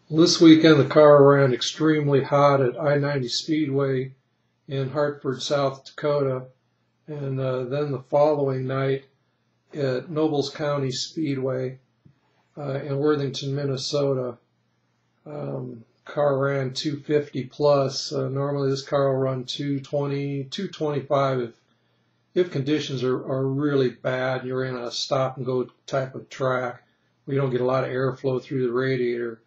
This weekend, the car ran extremely hot at I-90 Speedway in Hartford, South Dakota, and then the following night at Nobles County Speedway in Worthington, Minnesota. Car ran 250 plus. Normally this car will run 220, 225 if conditions are really bad. You're in a stop and go type of track where you don't get a lot of airflow through the radiator.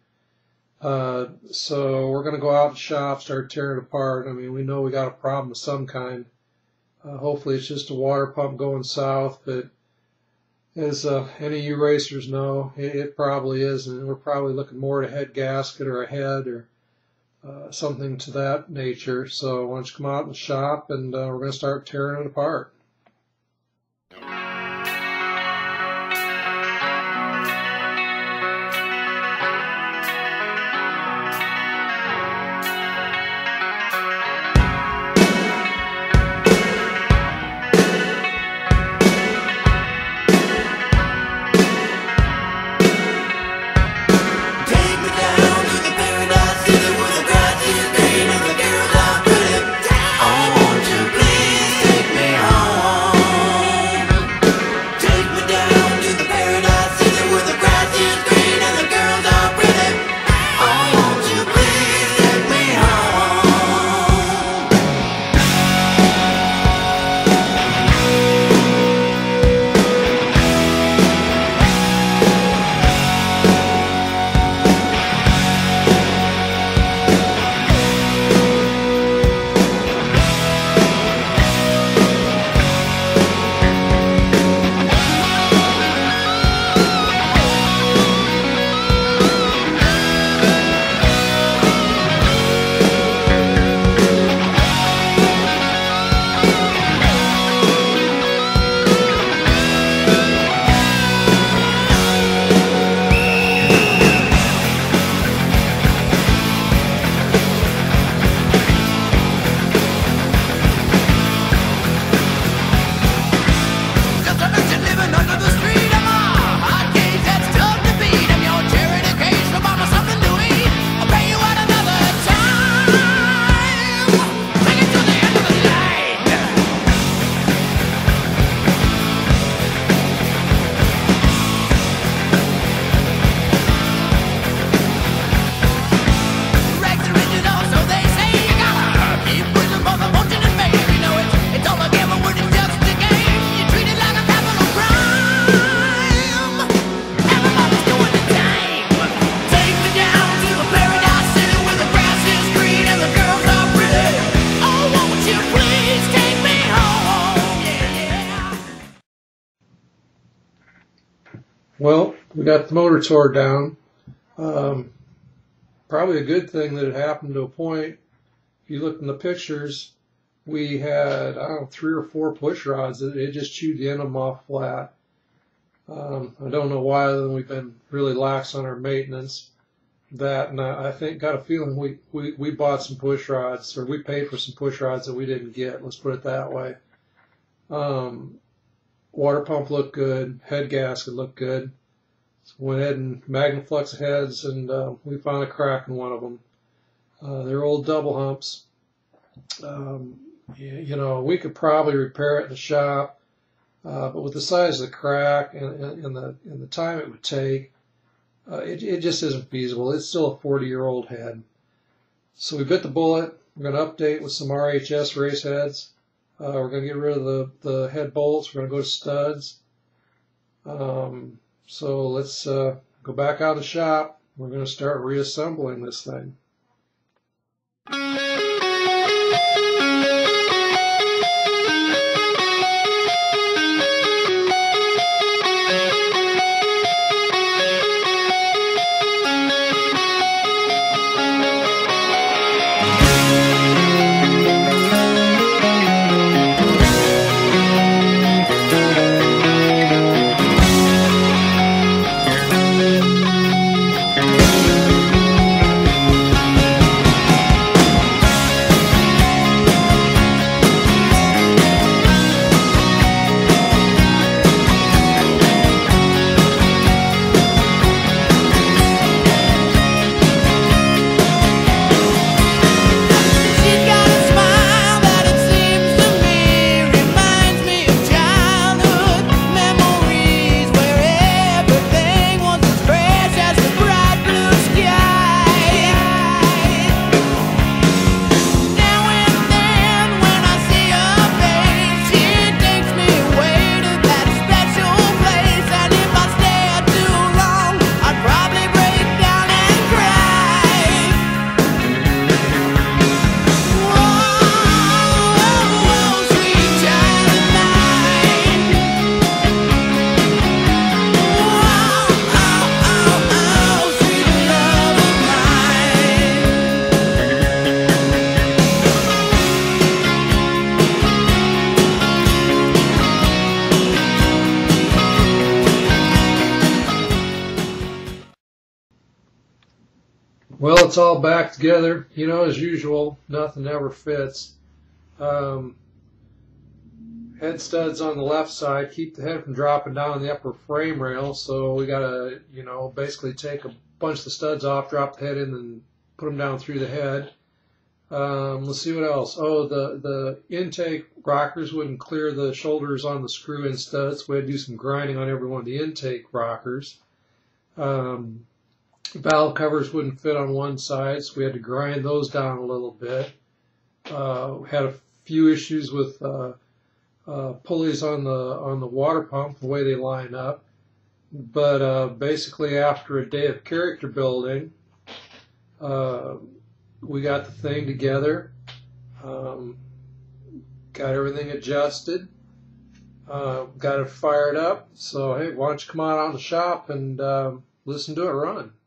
So we're going to go out in the shop, start tearing it apart. I mean, we know we got a problem of some kind. Hopefully it's just a water pump going south, but as any of you racers know, it probably is, and we're probably looking more at a head gasket or a head or something to that nature. So why don't you come out in the shop, and we're going to start tearing it apart. Well, we got the motor tore down. Probably a good thing that it happened to a point. If you look in the pictures, we had, I don't know, 3 or 4 push rods. It just chewed the end of them off flat. I don't know why, then we've been really lax on our maintenance. That, and I think, got a feeling we bought some push rods, or we paid for some push rods that we didn't get. Let's put it that way. Water pump looked good. Head gasket looked good. So went ahead and Magnaflux heads, and we found a crack in one of them. They're old double humps. You know, we could probably repair it in the shop, but with the size of the crack and the time it would take, it just isn't feasible. It's still a 40-year-old head. So we bit the bullet. We're going to update with some RHS race heads. We're going to get rid of the head bolts. We're going to go to studs. So let's go back out of the shop. We're going to start reassembling this thing. Well, it's all back together, you know, as usual. Nothing ever fits. Head studs on the left side keep the head from dropping down the upper frame rail, so we got to, you know, basically take a bunch of the studs off, drop the head in, and put them down through the head. Let's see what else. Oh, the intake rockers wouldn't clear the shoulders on the screw-in studs. We had to do some grinding on every one of the intake rockers. Valve covers wouldn't fit on one side, so we had to grind those down a little bit. We had a few issues with pulleys on the water pump, the way they line up. But basically, after a day of character building, we got the thing together, got everything adjusted, got it fired up. So hey, why don't you come on the shop and listen to it run?